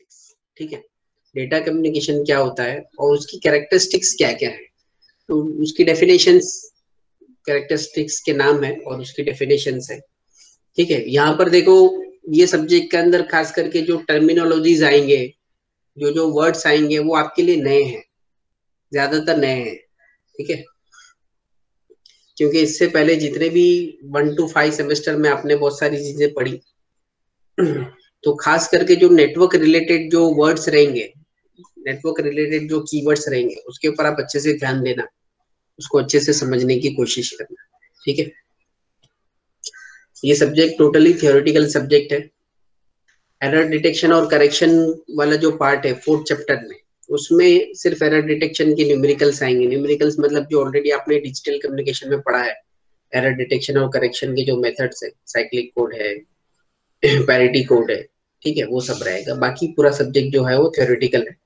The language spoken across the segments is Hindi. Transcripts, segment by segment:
कैरेक्टरिस्टिक्स, ठीक है। डेटा कम्युनिकेशन क्या होता है और उसकी कैरेक्टरिस्टिक्स क्या क्या है, तो उसकी डेफिनेशंस, कैरेक्टरिस्टिक्स के नाम है और उसकी डेफिनेशंस है, ठीक है। यहाँ पर देखो, ये सब्जेक्ट के अंदर खास करके जो टर्मिनोलॉजीज आएंगे, जो जो वर्ड्स आएंगे वो आपके लिए नए हैं, ज्यादातर नए हैं, ठीक है। क्योंकि इससे पहले जितने भी 1 to 5 सेमेस्टर में आपने बहुत सारी चीजें पढ़ी, तो खास करके जो नेटवर्क रिलेटेड जो वर्ड्स रहेंगे, नेटवर्क रिलेटेड जो कीवर्ड्स रहेंगे, उसके ऊपर आप अच्छे से ध्यान देना, उसको अच्छे से समझने की कोशिश करना, ठीक है। ये सब्जेक्ट टोटली थियोरेटिकल सब्जेक्ट है। एरर डिटेक्शन और करेक्शन वाला जो पार्ट है 4th चैप्टर में, उसमें सिर्फ एरर डिटेक्शन के न्यूमेरिकल्स आएंगे। न्यूमेरिकल्स मतलब जो ऑलरेडी आपने डिजिटल कम्युनिकेशन में पढ़ा है, एरर डिटेक्शन और करेक्शन के जो मेथड्स है, साइक्लिक कोड है, पैरिटी कोड है, ठीक है, वो सब रहेगा। बाकी पूरा सब्जेक्ट जो है वो थियोरेटिकल है,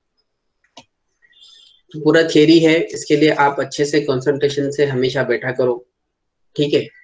तो पूरा थियरी है। इसके लिए आप अच्छे से कंसंट्रेशन से हमेशा बैठा करो, ठीक है।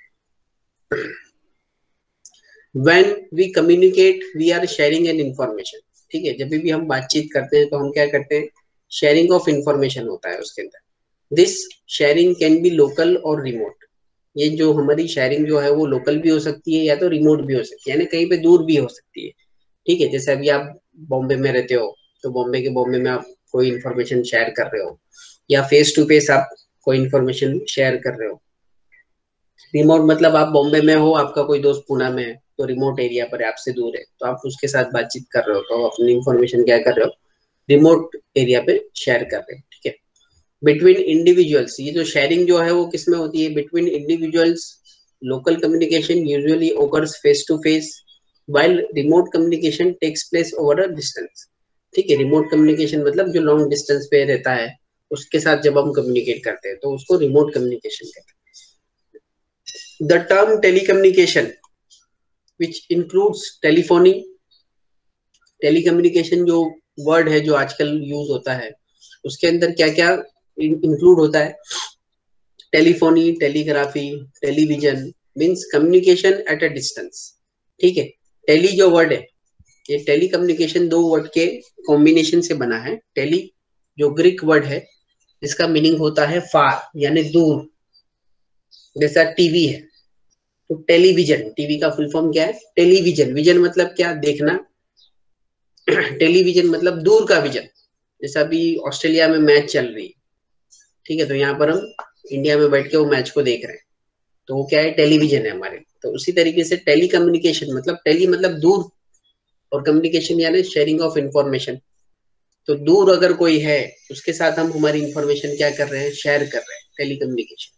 When we communicate, we are sharing an information, ठीक है। जब भी हम बातचीत करते हैं तो हम क्या करते हैं, शेयरिंग ऑफ इंफॉर्मेशन होता है उसके अंदर। This sharing can be local और रिमोट। ये जो हमारी शेयरिंग जो है वो लोकल भी हो सकती है या तो रिमोट भी हो सकती है, यानी कहीं पे दूर भी हो सकती है, ठीक है। जैसे अभी आप बॉम्बे में रहते हो, तो बॉम्बे में आप कोई इन्फॉर्मेशन शेयर कर रहे हो, या फेस टू फेस आप कोई इन्फॉर्मेशन शेयर कर रहे हो। रिमोट मतलब आप बॉम्बे में हो, आपका कोई दोस्त पुणे में है, तो रिमोट एरिया पर है, आपसे दूर है, तो आप उसके साथ बातचीत कर रहे हो, तो अपनी इंफॉर्मेशन क्या कर रहे हो, रिमोट एरिया पे शेयर कर रहे हैं, ठीक है। बिटवीन इंडिविजुअल्स, ये जो शेयरिंग जो है वो किस में होती है, between individuals. Local communication usually occurs face to face, while remote communication takes place over a distance, ठीक है। रिमोट कम्युनिकेशन मतलब जो लॉन्ग डिस्टेंस पे रहता है, उसके साथ जब हम कम्युनिकेट करते हैं तो उसको रिमोट कम्युनिकेशन कहते हैं। The term telecommunication which includes telephony, telecommunication जो वर्ड है जो आजकल यूज होता है, उसके अंदर क्या क्या इंक्लूड होता है, telephony, telegraphy, television, means communication at a distance, ठीक है। टेली जो वर्ड है, ये टेलीकम्युनिकेशन दो वर्ड के कॉम्बिनेशन से बना है। टेली जो ग्रीक वर्ड है, इसका मीनिंग होता है फार, यानी दूर, जैसा टीवी है तो टेलीविजन, टीवी का फुल फॉर्म क्या है, टेलीविजन। विजन मतलब क्या, देखना। टेलीविजन मतलब दूर का विजन। जैसा अभी ऑस्ट्रेलिया में मैच चल रही है, ठीक है, तो यहाँ पर हम इंडिया में बैठ के वो मैच को देख रहे हैं, तो वो क्या है, टेलीविजन है हमारे। तो उसी तरीके से टेली कम्युनिकेशन मतलब, टेली मतलब दूर, और कम्युनिकेशन यानी शेयरिंग ऑफ इंफॉर्मेशन। तो दूर अगर कोई है, उसके साथ हम हमारी इंफॉर्मेशन क्या कर रहे हैं, शेयर कर रहे हैं, टेली कम्युनिकेशन।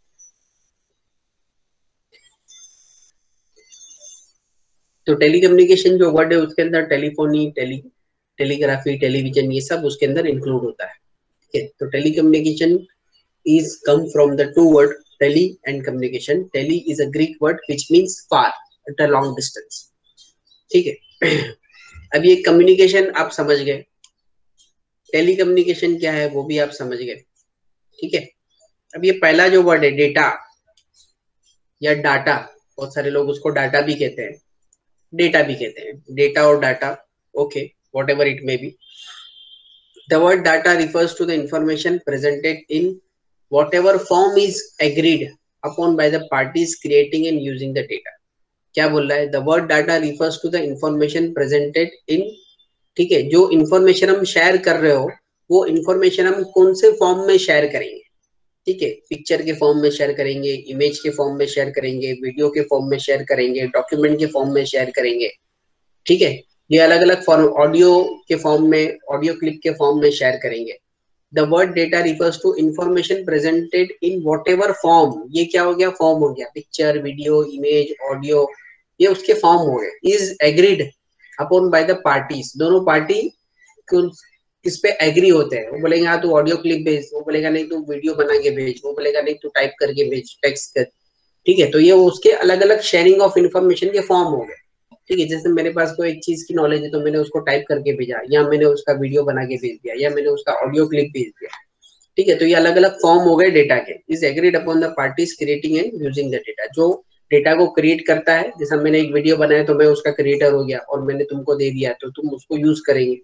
तो टेलीकम्युनिकेशन जो वर्ड है उसके अंदर टेलीफोनी, टेलीग्राफी, टेलीविजन, ये सब उसके अंदर इंक्लूड होता है, ठीक है। तो telecommunication is come from the two word tele and communication. Tele is a Greek word which means far, at a long distance, ठीक है। अब ये कम्युनिकेशन आप समझ गए, टेली कम्युनिकेशन क्या है वो भी आप समझ गए, ठीक है। अब ये पहला जो वर्ड है डेटा या डाटा, बहुत सारे लोग उसको डाटा भी कहते हैं, डेटा भी कहते हैं, डेटा और data, okay, whatever it may be. The word data refers to the information presented in whatever form is agreed upon by the parties creating and using the data. क्या बोल रहा है, the word data refers to the information presented in, ठीक है। जो इंफॉर्मेशन हम शेयर कर रहे हो, वो इंफॉर्मेशन हम कौन से फॉर्म में शेयर करेंगे, ठीक है। पिक्चर के फॉर्म में शेयर करेंगे, इमेज के फॉर्म में शेयर करेंगे, वीडियो के फॉर्म में शेयर करेंगे, डॉक्यूमेंट के फॉर्म में शेयर करेंगे, ठीक है। ये अलग अलग फॉर्म, ऑडियो के फॉर्म में, ऑडियो क्लिप के फॉर्म में शेयर करेंगे। The word data refers to information presented in whatever form, ये क्या हो गया, फॉर्म हो गया, पिक्चर, वीडियो, इमेज, ऑडियो, ये उसके फॉर्म हो गए। Is agreed upon by the parties, दोनों पार्टी इस पे एग्री होते हैं। वो बोलेंगे हाँ तू ऑडियो क्लिप भेज, वो बोलेगा नहीं तू वीडियो बना के भेज, वो बोलेगा नहीं तू टाइप करके भेज, टेक्स्ट कर, ठीक है। तो ये उसके अलग अलग शेयरिंग ऑफ इंफॉर्मेशन के फॉर्म हो गए, ठीक है। जैसे मेरे पास कोई एक चीज की नॉलेज है तो मैंने उसको टाइप करके भेजा, या मैंने उसका वीडियो बना के भेज दिया, या मैंने उसका ऑडियो क्लिप भेज दिया, ठीक है। तो ये अलग अलग फॉर्म हो गए डेटा के। Is agreed upon the parties creating and using the data, जो डेटा को क्रिएट करता है। जैसा मैंने एक वीडियो बनाया तो मैं उसका क्रिएटर हो गया और मैंने तुमको दे दिया तो तुम उसको यूज करेंगे,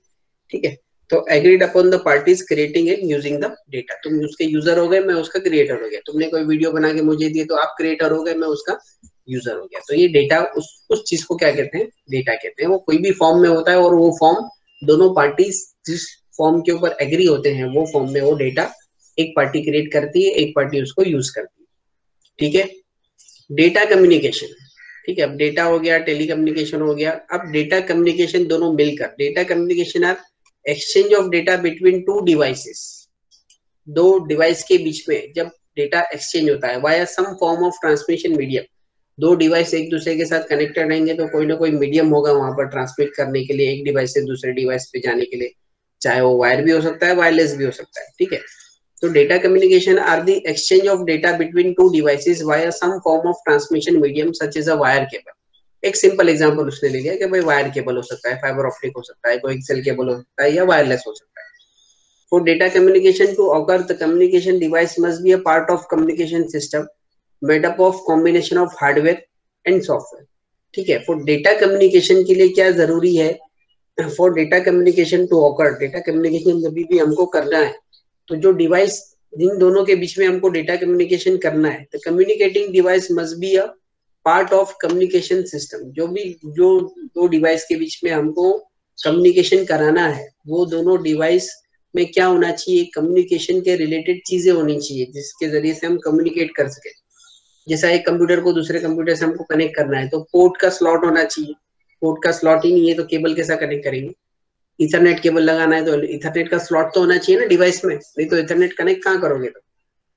ठीक है। तो agreed upon the parties creating and using the data, तुम उसके यूजर हो गए, मैं उसका क्रिएटर हो गया, तुमने कोई वीडियो बना के मुझे दिए तो आप क्रिएटर हो गए, मैं उसका यूजर हो गया। तो ये डेटा उस चीज को क्या कहते हैं, डेटा कहते हैं। वो कोई भी फॉर्म में होता है और वो फॉर्म दोनों पार्टीज जिस फॉर्म के ऊपर एग्री होते हैं वो फॉर्म में वो डेटा एक पार्टी क्रिएट करती है, एक पार्टी उसको यूज करती है। ठीक है। डेटा कम्युनिकेशन, ठीक है। अब डेटा हो गया, टेलीकम्युनिकेशन हो गया, अब डेटा कम्युनिकेशन दोनों मिलकर, data communication are exchange of data between two devices, दो डिवाइस के बीच में जब डेटा एक्सचेंज होता है via some form of transmission medium, दो डिवाइस एक दूसरे के साथ कनेक्टेड रहेंगे तो कोई ना कोई मीडियम होगा वहां पर ट्रांसमिट करने के लिए, एक डिवाइस से दूसरे डिवाइस पे जाने के लिए, चाहे वो वायर भी हो सकता है, वायरलेस भी हो सकता है। ठीक है। तो data communication are the exchange of data between two devices via some form of transmission medium such as a wire cable. एक सिंपल एग्जांपल उसने ले लिया कि भाई वायर केबल हो सकता है, फाइबर ऑप्टिक हो सकता है, कोई एक्सेल केबल हो सकता है या वायरलेस हो सकता है। For data communication to occur, the communication device must be a part of communication system made up of combination of hardware and software. ठीक है। For data communication के लिए क्या जरूरी है, for data communication to occur, data communication जब भी हमको करना है तो जो डिवाइस जिन दोनों के बीच में हमको डेटा कम्युनिकेशन करना है, तो communicating device must be a part of communication system. जो दो डिवाइस के बीच में हमको कम्युनिकेशन कराना है वो दोनों डिवाइस में क्या होना चाहिए, कम्युनिकेशन के रिलेटेड चीजें होनी चाहिए जिसके जरिए से हम कम्युनिकेट कर सके। जैसा एक कंप्यूटर को दूसरे कंप्यूटर से हमको कनेक्ट करना है तो पोर्ट का स्लॉट होना चाहिए, पोर्ट का स्लॉट ही नहीं है तो केबल के साथ कनेक्ट करेंगे। इथरनेट केबल लगाना है तो इथरनेट का स्लॉट तो होना चाहिए ना डिवाइस में, नहीं तो इथरनेट कनेक्ट कहाँ करोगे तो।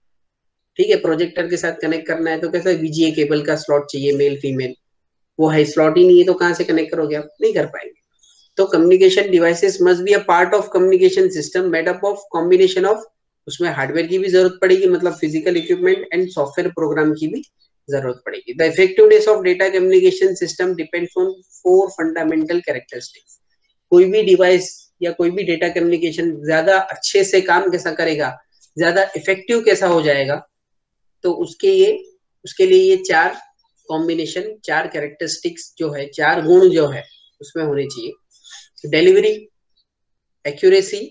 ठीक है। प्रोजेक्टर के साथ कनेक्ट करना है तो कैसा वीजीए केबल का स्लॉट चाहिए, मेल फीमेल, वो है स्लॉट ही नहीं है तो कहाँ से कनेक्ट करोगे आप, नहीं कर पाएंगे। तो communication devices must be a part of communication system made up of combination of, उसमें हार्डवेयर की भी जरूरत पड़ेगी मतलब physical equipment, and software program की भी जरूरत पड़ेगी। The effectiveness of data communication system depends on 4 fundamental characteristics. कोई भी डिवाइस या कोई भी डेटा कम्युनिकेशन ज्यादा अच्छे से काम कैसा करेगा, ज्यादा इफेक्टिव कैसा हो जाएगा, तो उसके लिए ये 4 कॉम्बिनेशन, 4 कैरेक्टरिस्टिक्स जो है, 4 गुण जो है उसमें होने चाहिए। Delivery, accuracy,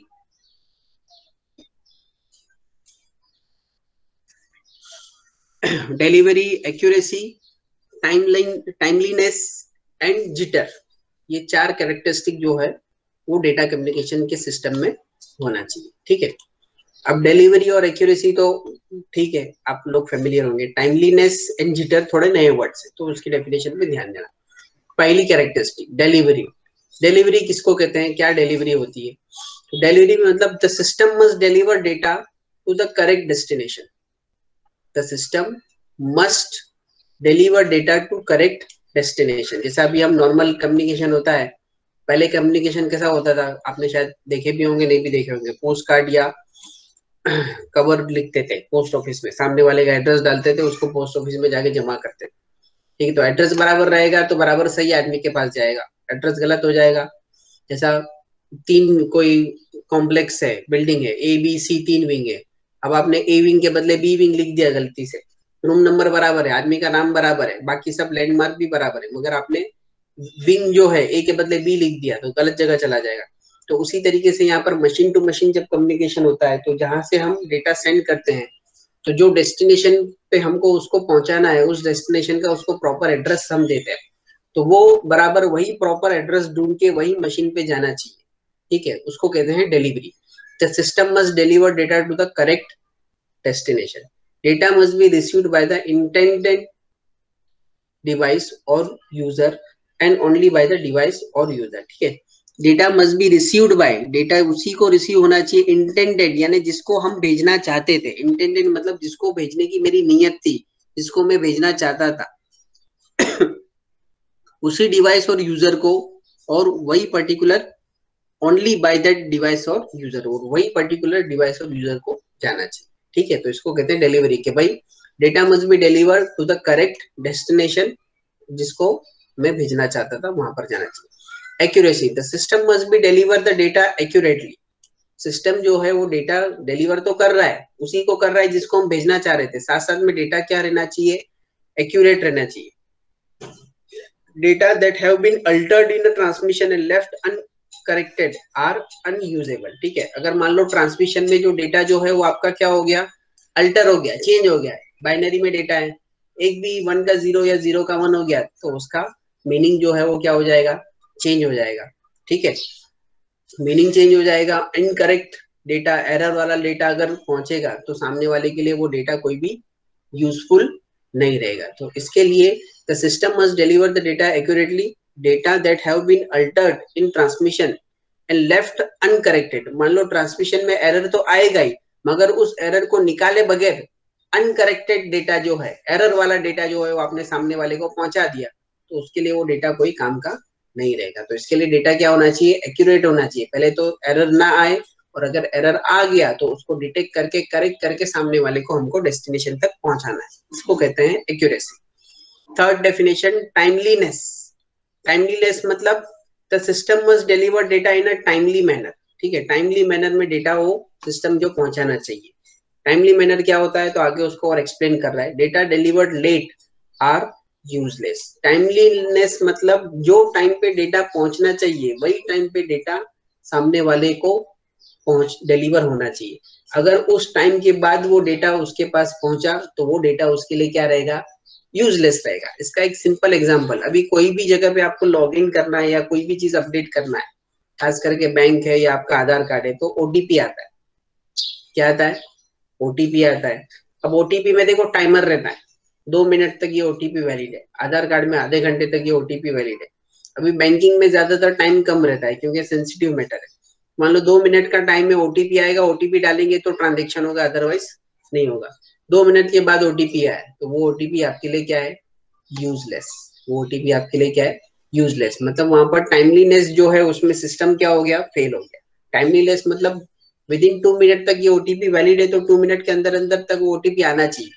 delivery, accuracy, timeliness and jitter, ये 4 कैरेक्टरिस्टिक जो है वो डेटा कम्युनिकेशन के सिस्टम में होना चाहिए। ठीक है। अब डिलीवरी और एक्यूरेसी तो ठीक है, आप लोग फेमिलियर होंगे। टाइमलीनेस एंड जिटर थोड़े नए वर्ड्स है तो उसकी डेफिनेशन पे ध्यान देना। पहली कैरेक्टरिस्टिक डिलीवरी, डिलीवरी किसको कहते हैं, क्या डिलीवरी होती है, डिलीवरी मतलब the system must deliver data to the correct destination, the system must deliver data to correct destination. जैसा अभी हम नॉर्मल कम्युनिकेशन होता है, पहले कम्युनिकेशन कैसा होता था आपने शायद देखे भी होंगे, नहीं भी देखे होंगे, पोस्ट कार्ड या कवर लिखते थे पोस्ट ऑफिस में, सामने वाले का एड्रेस डालते थे, उसको पोस्ट ऑफिस में जाके जमा करते थे। ठीक है। तो एड्रेस बराबर रहेगा तो बराबर सही आदमी के पास जाएगा, एड्रेस गलत हो जाएगा, जैसा 3 कोई कॉम्प्लेक्स है, बिल्डिंग है, ए बी सी 3 विंग है, अब आपने ए विंग के बदले बी विंग लिख दिया गलती से, रूम नंबर बराबर है, आदमी का नाम बराबर है, बाकी सब लैंडमार्क भी बराबर है, मगर आपने विंग जो है ए के बदले बी लिख दिया तो गलत जगह चला जाएगा। तो उसी तरीके से यहाँ पर मशीन टू मशीन जब कम्युनिकेशन होता है तो जहां से हम डेटा सेंड करते हैं तो जो डेस्टिनेशन पे हमको उसको पहुंचाना है उस डेस्टिनेशन का उसको प्रॉपर एड्रेस हम देते हैं, तो वो बराबर वही प्रॉपर एड्रेस ढूंढ के वही मशीन पे जाना चाहिए। ठीक है। उसको कहते हैं delivery. The system must deliver data to the correct destination. Data must be received by the intended device or user and only by the device or user. ठीक है। Data must be received by, data उसी को रिसीव होना चाहिए इंटेंडेड, यानी जिसको हम भेजना चाहते थे, इंटेंडेड मतलब जिसको भेजने की मेरी नियत थी, जिसको मैं भेजना चाहता था उसी डिवाइस और यूजर को, और वही particular only by that device और यूजर, और वही पर्टिकुलर डिवाइस और यूजर को जाना चाहिए। ठीक है। तो इसको कहते हैं डिलीवरी, के भाई data must be delivered to the correct destination, जिसको मैं भेजना चाहता था वहां पर जाना चाहिए। Accuracy, the system must be deliver the data accurately, system जो है वो डेटा डिलीवर तो कर रहा है, उसी को कर रहा है जिसको हम भेजना चाह रहे थे, साथ साथ में डेटा क्या रहना चाहिए, एक्यूरेट रहना चाहिए। Data that have been altered in the transmission and left corrected are unusable. ठीक है, अगर मान लो ट्रांसमिशन में जो डेटा जो है वो आपका क्या हो गया, अल्टर हो गया, चेंज हो गया है, बाइनरी में डेटा है, एक भी 1 का 0 या 0 का 1 हो गया तो उसका मीनिंग जो है वो क्या हो जाएगा, चेंज हो जाएगा। ठीक है, मीनिंग चेंज हो जाएगा। इनकरेक्ट डेटा, एरर वाला डेटा अगर पहुंचेगा तो सामने वाले के लिए वो डेटा कोई भी यूजफुल नहीं रहेगा। तो इसके लिए the system must deliver the data accurately, data that have been altered in transmission and left uncorrected. मान लो ट्रांसमिशन में एरर तो आएगा ही, मगर उस एरर को निकाले बगैर अनकरेक्टेड डेटा जो है, एरर वाला डेटा जो है वो आपने सामने वाले को पहुंचा दिया, तो उसके लिए वो डेटा कोई काम का नहीं रहेगा। तो इसके लिए डेटा क्या होना चाहिए, एक्यूरेट होना चाहिए। पहले तो एरर ना आए, और अगर एरर आ गया तो उसको डिटेक्ट करके करेक्ट करके सामने वाले को हमको डेस्टिनेशन तक पहुंचाना है, इसको कहते हैं accuracy. Third definition, timeliness. Timeliness मतलब the system must deliver data in a timely manner. ठीक है, टाइमली मैनर में डेटा वो सिस्टम जो पहुंचाना चाहिए। टाइमली मैनर क्या होता है, तो आगे उसको और एक्सप्लेन कर रहा है। Data delivered late are useless. Timeliness मतलब जो टाइम पे डेटा पहुंचना चाहिए वही टाइम पे डेटा सामने वाले को पहुंच डिलीवर होना चाहिए। अगर उस टाइम के बाद वो डेटा उसके पास पहुंचा तो वो डेटा उसके लिए क्या रहेगा, यूजलेस रहेगा। इसका एक सिंपल एग्जांपल, अभी कोई भी जगह पे आपको लॉग इन करना है या कोई भी चीज अपडेट करना है, खास करके बैंक है या आपका आधार कार्ड है, तो ओटीपी आता है। क्या आता है, ओटीपी आता है। अब ओटीपी में देखो टाइमर रहता है, 2 मिनट तक ये ओटीपी वैलिड है। आधार कार्ड में आधे घंटे तक ये ओटीपी वैलिड है। अभी बैंकिंग में ज्यादातर टाइम कम रहता है क्योंकि सेंसिटिव मैटर है। मान लो 2 मिनट का टाइम में ओटीपी आएगा, ओटीपी डालेंगे तो ट्रांजेक्शन होगा, अदरवाइज नहीं होगा। 2 मिनट के बाद ओटीपी आया तो वो ओटीपी आपके लिए क्या है, यूजलेस। वो ओटीपी आपके लिए क्या है, यूजलेस। मतलब वहां पर टाइमलीनेस जो है उसमें सिस्टम क्या हो गया, फेल हो गया। टाइमलीनेस मतलब विद इन 2 मिनट तक ये ओटीपी वैलिड है तो 2 मिनट के अंदर अंदर तक वो ओटीपी आना चाहिए।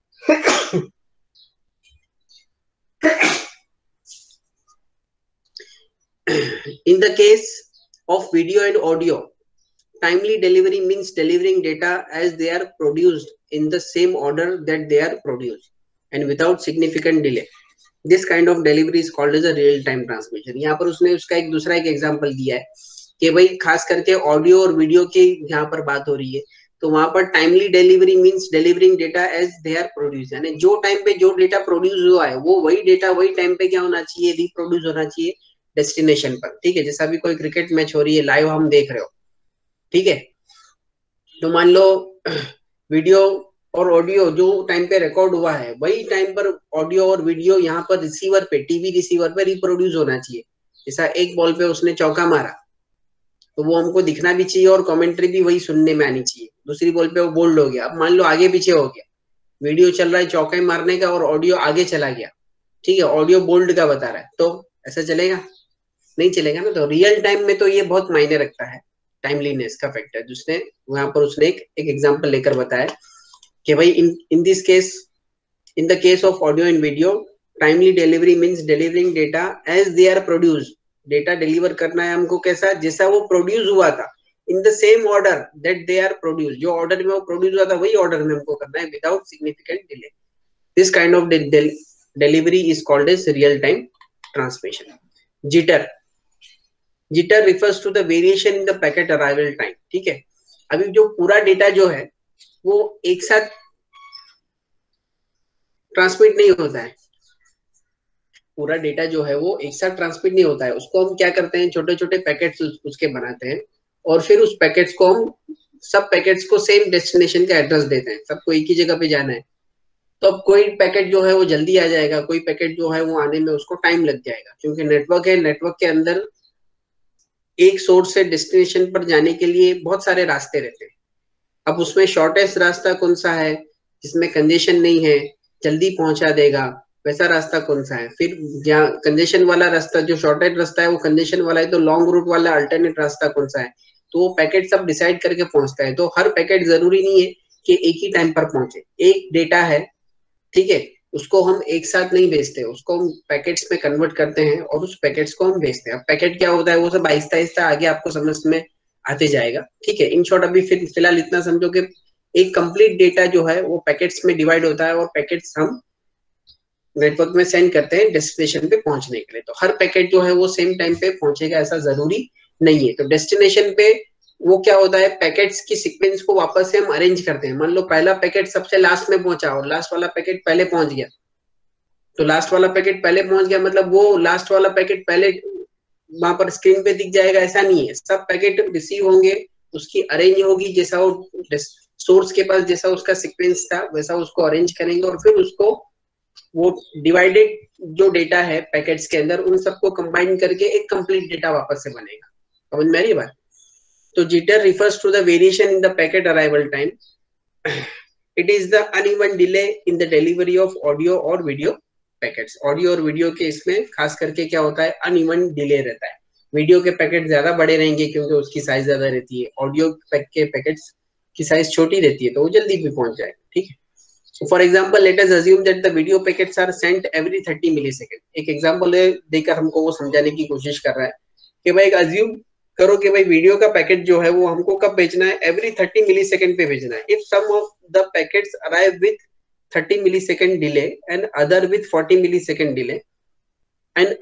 In the case of video and audio, timely delivery means delivering data as they are produced in the same order that they are produced and without significant delay. This kind of delivery is called as a real time transmission. यहाँ पर उसने उसका एक दूसरा एक एग्जांपल दिया है कि भाई खास करके ऑडियो और वीडियो की यहाँ पर बात हो रही है, तो वहां पर timely delivery means delivering data as they are produce, यानी जो टाइम पे जो डेटा प्रोड्यूस हुआ है वो वही डेटा वही टाइम पे क्या होना चाहिए, रिप्रोड्यूस होना चाहिए डेस्टिनेशन पर। ठीक है, जैसा अभी कोई क्रिकेट मैच हो रही है, लाइव हम देख रहे हो, ठीक है, तो मान लो वीडियो और ऑडियो जो टाइम पे रिकॉर्ड हुआ है वही टाइम पर ऑडियो और वीडियो यहाँ पर रिसीवर पे, टीवी रिसीवर पे रिप्रोड्यूस होना चाहिए। जैसा एक बॉल पे उसने चौका मारा तो वो हमको दिखना भी चाहिए और कमेंट्री भी वही सुनने में आनी चाहिए। दूसरी बॉल पे वो बोल्ड हो गया, अब मान लो आगे पीछे हो गया, वीडियो चल रहा है चौका मारने का और ऑडियो आगे चला गया, ठीक है, ऑडियो बोल्ड का बता रहा है, तो ऐसा चलेगा, नहीं चलेगा ना। तो रियल टाइम में तो ये बहुत मायने रखता है, टाइमलीनेस का फैक्टर, जिसने वहां पर उसने एक एग्जांपल लेकर बताया कि भाई in this case, in the case of audio and video, timely delivery means delivering data as they are produced. Data deliver करना है हमको कैसा, जैसा वो प्रोड्यूस हुआ था, in the same order that they are produce, जो ऑर्डर में वो प्रोड्यूस हुआ था वही ऑर्डर में हमको करना है without significant delay. This kind of delivery is called as real time transmission. Jitter, jitter refers to the variation in the packet arrival time. ठीक है, अभी जो पूरा डेटा जो है वो एक साथ ट्रांसमिट नहीं होता है, पूरा डेटा जो है वो एक साथ ट्रांसमिट नहीं होता है, उसको हम क्या करते हैं, छोटे छोटे पैकेट्स उसके बनाते हैं और फिर उस पैकेट्स को हम, सब पैकेट्स को सेम डेस्टिनेशन का एड्रेस देते हैं, सबको एक ही जगह पे जाना है। तो अब कोई पैकेट जो है वो जल्दी आ जाएगा, कोई पैकेट जो है वो आने में उसको टाइम लग जाएगा, क्योंकि नेटवर्क है, नेटवर्क के अंदर एक सोर्स से डेस्टिनेशन पर जाने के लिए बहुत सारे रास्ते रहते हैं। अब उसमें शॉर्टेस्ट रास्ता कौन सा है, जिसमें कंजेशन नहीं है, जल्दी पहुंचा देगा, वैसा रास्ता कौन सा है। फिर जहाँ कंजेशन वाला रास्ता, जो शॉर्टेज रास्ता है वो कंजेशन वाला है, तो लॉन्ग रूट वाला अल्टरनेट रास्ता कौन सा है, तो वो पैकेट सब डिसाइड करके पहुंचता है। तो हर पैकेट जरूरी नहीं है कि एक ही टाइम पर पहुंचे, एक डेटा है, ठीक है, उसको हम एक साथ नहीं भेजते, उसको हम पैकेट्स में कन्वर्ट करते हैं और उस पैकेट्स को हम भेजते हैं। अब पैकेट क्या होता है वो सब आहिस्ता आहिस्ता आगे आपको समझ में आते जाएगा। ठीक है, इन शॉर्ट अभी फिलहाल इतना समझो कि एक कंप्लीट डेटा जो है वो पैकेट्स में डिवाइड होता है और पैकेट्स हम नेटवर्क में सेंड करते हैं डेस्टिनेशन पे पहुंचने के लिए। तो हर पैकेट जो है वो सेम टाइम पे पहुंचेगा ऐसा जरूरी नहीं है। तो डेस्टिनेशन पे वो क्या होता है, पैकेट्स की सीक्वेंस को वापस से हम अरेंज करते हैं। मान लो पहला पैकेट सबसे लास्ट में पहुंचा और लास्ट वाला पैकेट पहले पहुंच गया, तो लास्ट वाला पैकेट पहले पहुंच गया मतलब वो लास्ट वाला पैकेट पहले वहां पर स्क्रीन पे दिख जाएगा, ऐसा नहीं है। सब पैकेट रिसीव होंगे, उसकी अरेंज होगी, जैसा वो सोर्स के पास जैसा उसका सीक्वेंस था वैसा उसको अरेंज करेंगे और फिर उसको वो डिवाइडेड जो डेटा है पैकेट्स के अंदर उन सबको कंबाइन करके एक कंप्लीट डेटा वापस से बनेगा। समझ में आ रही बात? तो jitter refers to the variation in the packet arrival time. It is the uneven delay in the delivery of audio और वीडियो पैकेट्स। ऑडियो और वीडियो के इसमें खास करके क्या होता है, अनइवन डिले रहता है। वीडियो के पैकेट ज्यादा बड़े रहेंगे क्योंकि उसकी साइज ज्यादा रहती है, ऑडियो के पैकेट्स की साइज छोटी रहती है तो वो जल्दी भी पहुंच जाएगा। ठीक है, for example let us assume that the video packets are sent every 30 millisecond. एक एग्जांपल देकर हमको वो समझाने की कोशिश कर रहा है कि भाई अज्यूम करो कि भाई वीडियो का पैकेट जो है वो हमको कब भेजना है, एवरी 30 मिलीसेकंड पे भेजना है। If some of the packets arrive with 30 millisecond delay and other with 40 millisecond delay and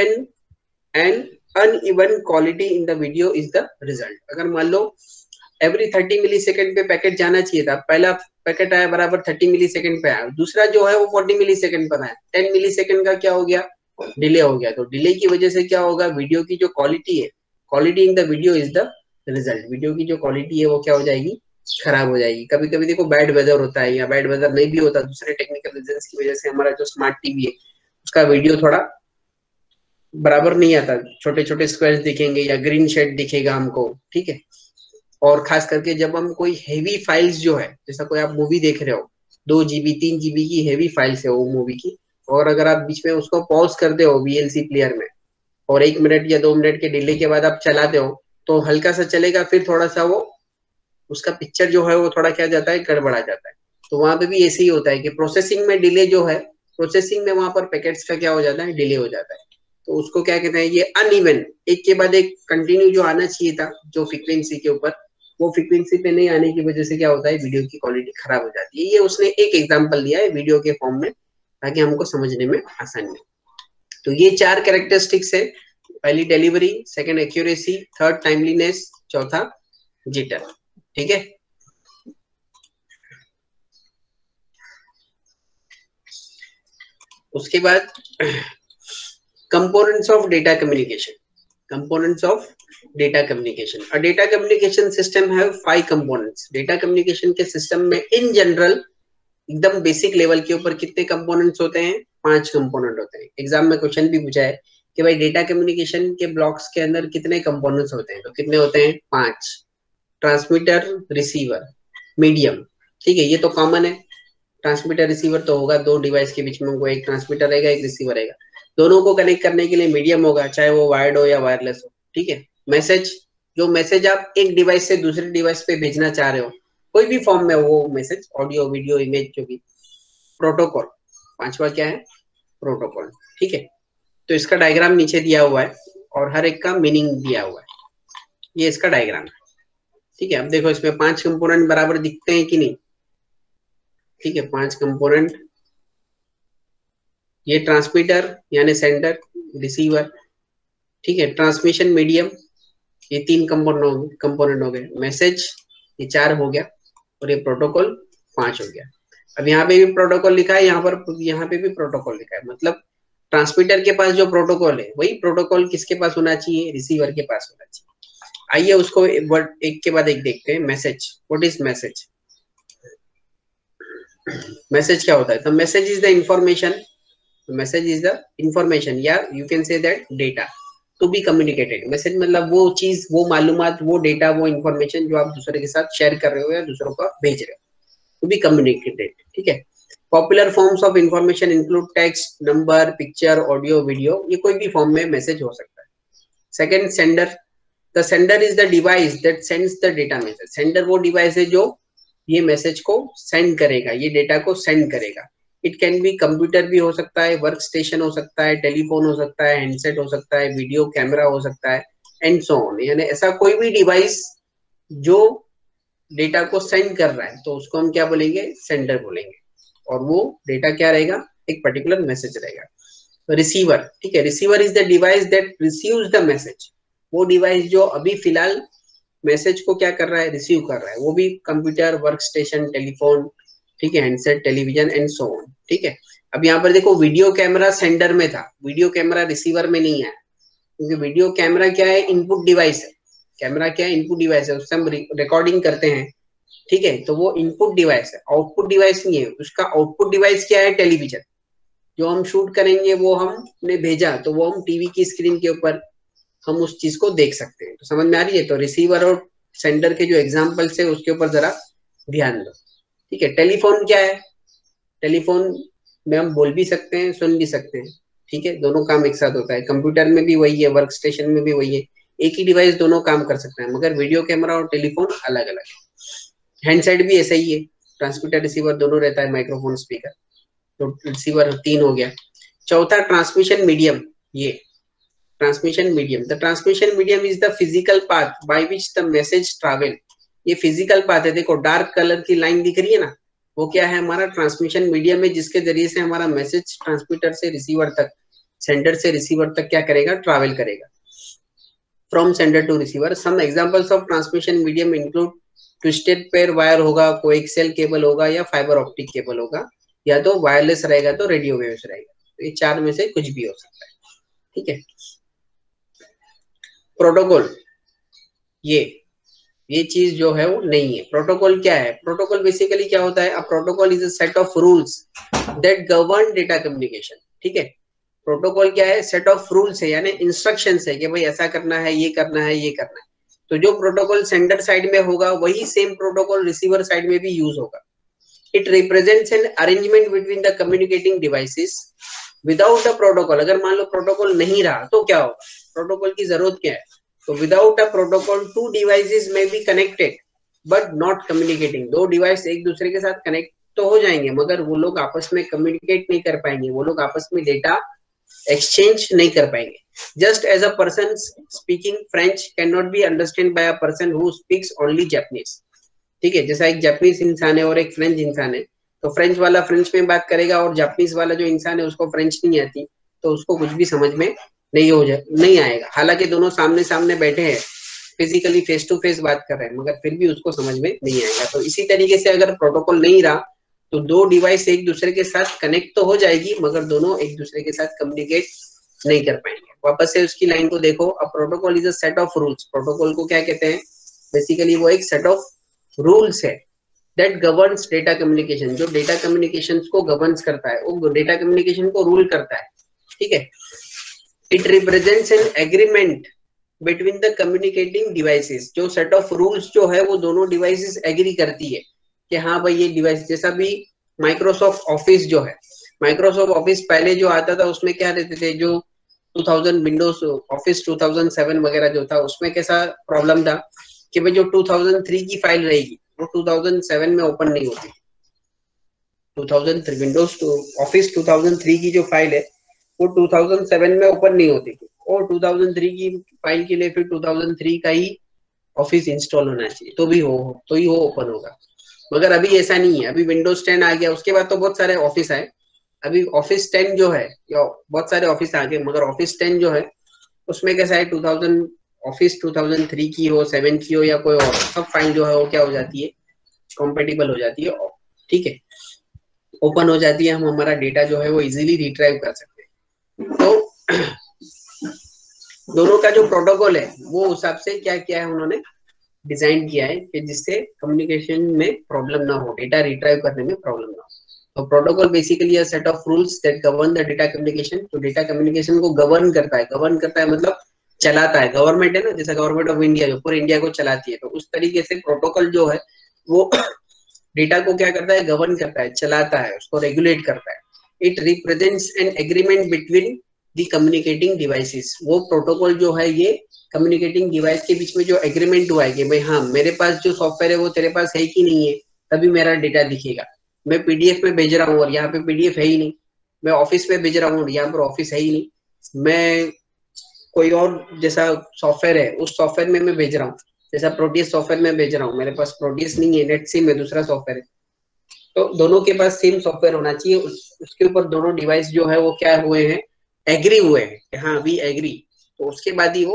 uneven quality in the video is the result. अगर मान लो एवरी 30 मिलीसेकंड पे पैकेट जाना चाहिए था, पहला पैकेट आया बराबर 30 मिलीसेकंड पे आया, दूसरा जो है वो 40 मिलीसेकंड पर आया, 10 मिलीसेकंड का क्या हो गया, डिले हो गया। तो डिले की वजह से क्या होगा, वीडियो की जो क्वालिटी है, quality in the video is the result. Video की जो क्वालिटी है वो क्या हो जाएगी, खराब हो जाएगी। कभी कभी देखो बैड वेदर होता है या बैड वेदर नहीं भी होता, दूसरे टेक्निकल रीजन की वजह से हमारा जो स्मार्ट टीवी है उसका वीडियो थोड़ा बराबर नहीं आता, छोटे छोटे स्क्वायर्स दिखेंगे या ग्रीन शेड दिखेगा हमको। ठीक है, और खास करके जब हम कोई हेवी फाइल्स जो है, जैसा कोई आप मूवी देख रहे हो 2 GB 3 GB की हेवी फाइल्स है वो मूवी की, और अगर आप बीच में उसको पॉज कर दे हो VLC प्लेयर में और 1 मिनट या 2 मिनट के डिले के बाद आप चलाते हो तो हल्का सा चलेगा, फिर थोड़ा सा वो उसका पिक्चर जो है वो थोड़ा क्या जाता है, गड़बड़ा जाता है। तो वहां पे भी ऐसे ही होता है कि प्रोसेसिंग में डिले जो है, प्रोसेसिंग में वहां पर पैकेट्स का क्या हो जाता है, डिले हो जाता है। तो उसको क्या कहते हैं, ये अनइवन, एक के बाद एक कंटिन्यू जो आना चाहिए था जो फ्रीक्वेंसी के ऊपर, वो फ्रीक्वेंसी पे नहीं आने की वजह से क्या होता है, वीडियो की क्वालिटी खराब हो जाती है। ये उसने एक एग्जांपल दिया है वीडियो के फॉर्म में ताकि हमको समझने में आसानी हो। तो ये 4 कैरेक्टरिस्टिक्स है, पहली delivery, second accuracy, third timeliness, चौथा जिटर। ठीक है, उसके बाद components of data communication. components of data communication. A data communication system have 5 components. data communication के सिस्टम में इन जनरल एकदम बेसिक लेवल के ऊपर कितने कंपोनेंट्स होते हैं, 5 कंपोनेंट होते हैं। एग्जाम में क्वेश्चन भी पूछा है कि भाई डेटा कम्युनिकेशन के ब्लॉक्स के अंदर कितने कंपोनेंट्स होते हैं, तो कितने होते हैं, 5। Transmitter, receiver, medium. ठीक है, ये तो कॉमन है, ट्रांसमीटर रिसीवर तो होगा, 2 डिवाइस के बीच में होगा, एक ट्रांसमीटर रहेगा एक रिसीवर रहेगा। दोनों को कनेक्ट करने के लिए मीडियम होगा, चाहे वो वायर्ड हो या वायरलेस हो। ठीक है, मैसेज, जो मैसेज आप एक डिवाइस से दूसरे डिवाइस पे भेजना चाह रहे हो, कोई भी फॉर्म में वो मैसेज, ऑडियो वीडियो इमेज जो भी। प्रोटोकॉल, 5वां क्या है, प्रोटोकॉल। ठीक है, तो इसका डायग्राम नीचे दिया हुआ है और हर एक का मीनिंग दिया हुआ है, ये इसका डायग्राम है। ठीक है, अब देखो इसमें 5 कंपोनेंट बराबर दिखते हैं कि नहीं। ठीक है, 5 कंपोनेंट, ये ट्रांसमीटर यानी सेंडर, रिसीवर। ठीक है, ट्रांसमिशन मीडियम, ये 3 कंपोनेंट हो गए, मैसेज ये 4 हो गया, और ये प्रोटोकॉल 5 हो गया। अब यहाँ पे भी प्रोटोकॉल लिखा है, यहाँ पे भी प्रोटोकॉल लिखा है, मतलब ट्रांसमीटर के पास जो प्रोटोकॉल है वही प्रोटोकॉल किसके पास होना चाहिए, रिसीवर के पास होना चाहिए। आइए उसको एक के बाद एक देखते हैं। Message, what is message? Message क्या होता है? तो message is the information, message is the information या you can say that data to be communicated. Message मतलब वो चीज, वो मालूमात, वो डेटा, वो इंफॉर्मेशन जो आप दूसरे के साथ शेयर कर रहे हो या दूसरों को भेज रहे हो, टू बी कम्युनिकेटेड। ठीक है, popular forms of information include text, number, picture, audio, video, ये कोई भी फॉर्म में मैसेज हो सकता है। Second, sender. The sender is the device that sends the data message. Sender वो डिवाइस है जो ये मैसेज को सेंड करेगा, ये डेटा को सेंड करेगा। इट कैन बी कंप्यूटर भी हो सकता है, वर्क स्टेशन हो सकता है, टेलीफोन हो सकता है, हैंडसेट हो सकता है, वीडियो कैमरा हो सकता है, एंड सो ऑन। यानी ऐसा कोई भी डिवाइस जो डेटा को सेंड कर रहा है तो उसको हम क्या बोलेंगे, सेंडर बोलेंगे, और वो डेटा क्या रहेगा, एक पर्टिकुलर मैसेज रहेगा। रिसीवर, ठीक है, receiver is the device that receives the message. वो डिवाइस जो अभी फिलहाल मैसेज को क्या कर रहा है, रिसीव कर रहा है, वो भी कंप्यूटर, वर्क स्टेशन, टेलीफोन, ठीक है, handset, television and so on, ठीक है। अब यहाँ पर देखो वीडियो कैमरा सेंडर में था, वीडियो कैमरा रिसीवर में नहीं आया, क्योंकि वीडियो कैमरा क्या है, इनपुट डिवाइस है। कैमरा क्या है, इनपुट डिवाइस है, उससे हम रिकॉर्डिंग करते हैं, ठीक है, तो वो इनपुट डिवाइस है, आउटपुट डिवाइस नहीं है। उसका आउटपुट डिवाइस क्या है, टेलीविजन। जो हम शूट करेंगे वो हमने भेजा तो वो हम टीवी की स्क्रीन के ऊपर हम उस चीज को देख सकते हैं। तो समझ में आ रही है? तो रिसीवर और सेंडर के जो एग्जांपल्स है उसके ऊपर जरा ध्यान दो, ठीक है। टेलीफोन क्या है, टेलीफोन में हम बोल भी सकते हैं, सुन भी सकते हैं, ठीक है, दोनों काम एक साथ होता है। कंप्यूटर में भी वही है, वर्क स्टेशन में भी वही है, एक ही डिवाइस दोनों काम कर सकता है, मगर वीडियो कैमरा और टेलीफोन अलग अलग है। हैंडसेट भी ऐसा ही है, ट्रांसमीटर रिसीवर दोनों रहता है, माइक्रोफोन, स्पीकर, तो रिसीवर 3 हो गया। चौथा ट्रांसमिशन मीडियम, ये transmission medium, the transmission medium is the physical path by which the message travel. ये फिजिकल पाथ है, देखो डार्क कलर की लाइन दिख रही है ना, वो क्या है, हमारा ट्रांसमिशन मीडियम है, जिसके जरिए से हमारा मैसेज ट्रांसमीटर से रिसीवर तक, सेंडर से रिसीवर तक क्या करेगा, ट्रैवल करेगा। From sender to receiver, some examples of transmission medium include twisted pair wire होगा, कोएक्सियल केबल होगा, या फाइबर ऑप्टिक केबल होगा, या तो वायरलेस रहेगा तो रेडियो वेव्स रहेगा। तो ये चार में से कुछ भी हो सकता है, ठीक है। प्रोटोकॉल, ये चीज जो है वो नहीं है। प्रोटोकॉल क्या है, प्रोटोकॉल बेसिकली क्या होता है, a protocol is a set of rules that govern data communication, ठीक है। प्रोटोकॉल क्या है, सेट ऑफ रूल्स है, यानी इंस्ट्रक्शंस है कि भाई ऐसा करना है, ये करना है, ये करना है। तो जो प्रोटोकॉल सेंडर साइड में होगा वही सेम प्रोटोकॉल रिसीवर साइड में भी यूज होगा। It represents an arrangement between the communicating devices without a protocol. अगर मान लो प्रोटोकॉल नहीं रहा तो क्या होगा, प्रोटोकॉल की जरूरत क्या है, तो without a protocol two devices may be connected but not communicating. दो डिवाइस एक दूसरे के साथ कनेक्ट तो हो जाएंगे मगर वो लोग आपस में कम्युनिकेट नहीं कर पाएंगे, वो लोग आपस में डेटा एक्सचेंज नहीं कर पाएंगे। Just as a person speaking French can not be understand by a person who speaks only Japanese, ठीक है। जैसा एक जापानीज इंसान है और एक फ्रेंच इंसान है, तो फ्रेंच वाला फ्रेंच में बात करेगा और जापानीज वाला जो इंसान है उसको फ्रेंच नहीं आती, तो उसको कुछ भी समझ में नहीं आएगा। हालांकि दोनों सामने सामने बैठे हैं, फिजिकली फेस टू फेस बात कर रहे हैं, मगर फिर भी उसको समझ में नहीं आएगा। तो इसी तरीके से अगर प्रोटोकॉल नहीं रहा तो दो डिवाइस एक दूसरे के साथ कनेक्ट तो हो जाएगी मगर दोनों एक दूसरे के साथ कम्युनिकेट नहीं कर पाएंगे। वापस से उसकी लाइन को देखो, a protocol is a set of rules. Protocol को क्या कहते हैं, बेसिकली वो एक सेट ऑफ रूल्स है दैट गवर्न्स डेटा कम्युनिकेशन, जो डेटा कम्युनिकेशन को गवर्न्स करता है, वो डेटा कम्युनिकेशन को रूल करता है, ठीक है। It represents an agreement between the communicating devices. जो सेट ऑफ रूल्स जो है वो दोनों डिवाइसेस एग्री करती है कि हाँ भाई ये डिवाइस, जैसा भी माइक्रोसॉफ्ट ऑफिस जो है, माइक्रोसॉफ्ट ऑफिस पहले जो आता था उसमें क्या रहते थे, जो 2000 विंडोज ऑफिस 2007 वगैरह जो था उसमें कैसा प्रॉब्लम था कि भाई जो 2003 की फाइल रहेगी वो 2007 में ओपन नहीं होती। 2003 विंडोज ऑफिस 2003 की जो फाइल है वो 2007 में ओपन नहीं होती थी, और 2003 की फाइल के लिए फिर 2003 का ही ऑफिस इंस्टॉल होना चाहिए तो ही वो ओपन होगा। मगर अभी ऐसा नहीं है, अभी विंडोज 10 आ गया, उसके बाद तो बहुत सारे ऑफिस आए। अभी ऑफिस 10 जो है, या बहुत सारे ऑफिस आ गए, मगर ऑफिस 10 जो है उसमें कैसा है, 2000 ऑफिस 2003 की हो, 7 की हो या कोई और, सब फाइल जो है वो क्या हो जाती है, कंपेटिबल हो जाती है, ठीक है, ओपन हो जाती है। हम हमारा डेटा जो है वो इजीली रिट्राइव कर सकते हैं। तो दोनों का जो प्रोटोकॉल है वो हिसाब से क्या किया है उन्होंने, डिजाइन किया है कि जिससे कम्युनिकेशन में प्रॉब्लम ना हो, डेटा रिट्राइव करने में प्रॉब्लम ना हो। तो protocol basically a set of rules that govern the data communication. तो डेटा कम्युनिकेशन को गवर्न करता है मतलब चलाता है। गवर्नमेंट है ना, जैसा गवर्नमेंट ऑफ इंडिया जो पूरे इंडिया को चलाती है, तो उस तरीके से प्रोटोकॉल जो है वो डेटा को क्या करता है, गवर्न करता है, चलाता है, उसको रेगुलेट करता है। It represents an agreement between the communicating devices. वो प्रोटोकॉल जो है ये कम्युनिकेटिंग डिवाइस के बीच में जो एग्रीमेंट हुआ है कि भाई हाँ मेरे पास जो सॉफ्टवेयर है वो तेरे पास है कि नहीं है, तभी मेरा डेटा दिखेगा। मैं पीडीएफ में भेज रहा हूँ और यहाँ पे पीडीएफ है ही नहीं, मैं ऑफिस में भेज रहा हूँ यहाँ पर ऑफिस है ही नहीं, मैं कोई और जैसा सॉफ्टवेयर है उस सॉफ्टवेयर में मैं भेज रहा हूँ, जैसा प्रोटियस सॉफ्टवेयर में भेज रहा हूँ, मेरे पास प्रोटियस नहीं है, नेट सिम है, दूसरा सॉफ्टवेयर है, तो दोनों के पास सेम सॉफ्टवेयर होना चाहिए। उसके ऊपर दोनों डिवाइस जो है वो क्या हुए हैं, एग्री हुए हैं कि हाँ वी एग्री, तो उसके बाद ही वो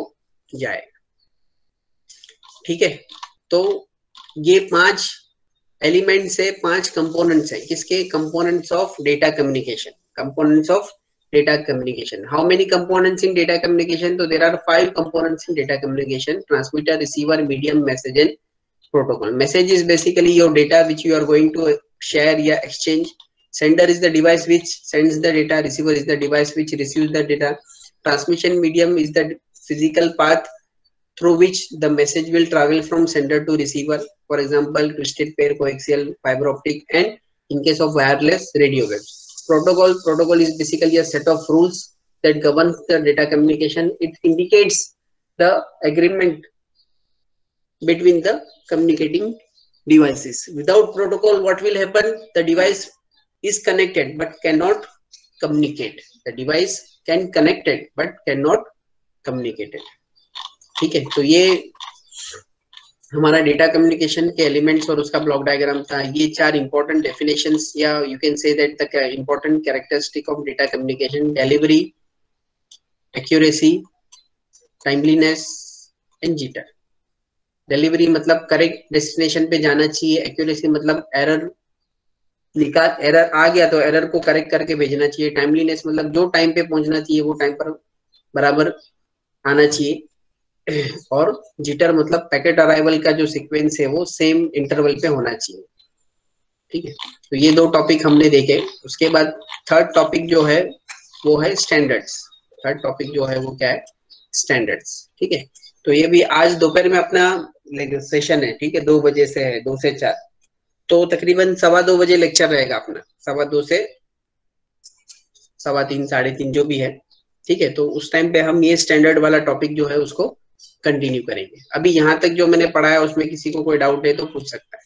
जाए। ठीक है, तो ये 5 एलिमेंट्स है, 5 कंपोनेंट्स है, किसके? Components of data communication, components of data communication. How many components in data communication? So there are 5 components in data communication: transmitter, receiver, medium, message and protocol. Message is basically your data which you are going to share या exchange. Sender is the device which sends the data. Receiver is the device which receives the data. Transmission medium is the physical path through which the message will travel from sender to receiver. For example, twisted pair, coaxial, fiber optic, and in case of wireless, radio waves. Protocol is basically a set of rules that governs the data communication. It indicates the agreement between the communicating devices. Without protocol, what will happen? The device is connected but cannot communicate. The device can connect it but cannot communicate it. ठीक है, तो ये हमारा डेटा कम्युनिकेशन के एलिमेंट्स और उसका ब्लॉक डायग्राम था। ये 4 इंपॉर्टेंट डेफिनेशंस या you can say that the important characteristic of data communication: delivery, accuracy, timeliness and jitter. Delivery मतलब करेक्ट डेस्टिनेशन पे जाना चाहिए, एक्यूरेसी मतलब एरर आ गया तो एरर को करेक्ट करके भेजना चाहिए, टाइमलीनेस मतलब जो टाइम पे पहुंचना चाहिए वो टाइम पर बराबर आना चाहिए, और जिटर मतलब पैकेट अराइवल का जो सीक्वेंस है वो सेम इंटरवल पे होना चाहिए। ठीक है, तो ये 2 टॉपिक हमने देखे। उसके बाद थर्ड टॉपिक जो है वो है स्टैंडर्ड्स। थर्ड टॉपिक जो है वो क्या है? स्टैंडर्ड्स। ठीक है, तो ये भी आज दोपहर में अपना सेशन है। ठीक है, 2 बजे से है, 2 से 4, तो तकरीबन 2:15 बजे लेक्चर रहेगा अपना, 2:15 से 3:15, 3:30 जो भी है। ठीक है, तो उस टाइम पे हम ये स्टैंडर्ड वाला टॉपिक जो है उसको कंटिन्यू करेंगे। अभी यहाँ तक जो मैंने पढ़ाया उसमें किसी को कोई डाउट है तो पूछ सकता है।